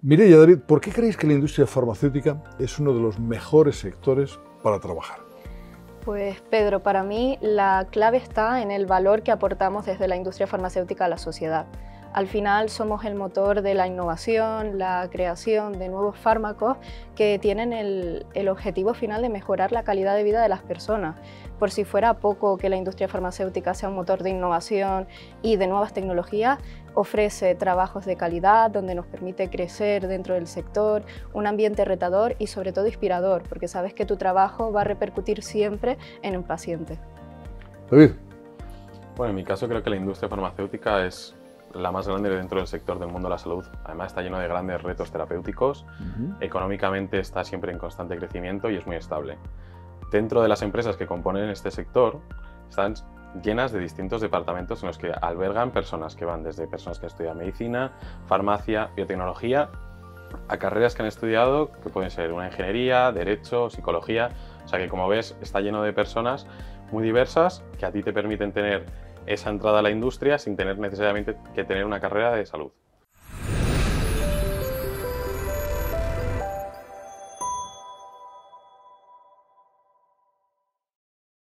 Mireia, David, ¿por qué creéis que la industria farmacéutica es uno de los mejores sectores para trabajar? Pues Pedro, para mí la clave está en el valor que aportamos desde la industria farmacéutica a la sociedad. Al final somos el motor de la innovación, la creación de nuevos fármacos que tienen el objetivo final de mejorar la calidad de vida de las personas. Por si fuera poco que la industria farmacéutica sea un motor de innovación y de nuevas tecnologías, ofrece trabajos de calidad donde nos permite crecer dentro del sector, un ambiente retador y sobre todo inspirador, porque sabes que tu trabajo va a repercutir siempre en el paciente. David. Bueno, en mi caso creo que la industria farmacéutica es la más grande dentro del sector del mundo de la salud. Además está lleno de grandes retos terapéuticos, económicamente está siempre en constante crecimiento y es muy estable. Dentro de las empresas que componen este sector están llenas de distintos departamentos en los que albergan personas que van desde personas que estudian medicina, farmacia, biotecnología, a carreras que han estudiado que pueden ser una ingeniería, derecho, psicología. O sea que, como ves, está lleno de personas muy diversas que a ti te permiten tener esa entrada a la industria sin tener necesariamente que tener una carrera de salud.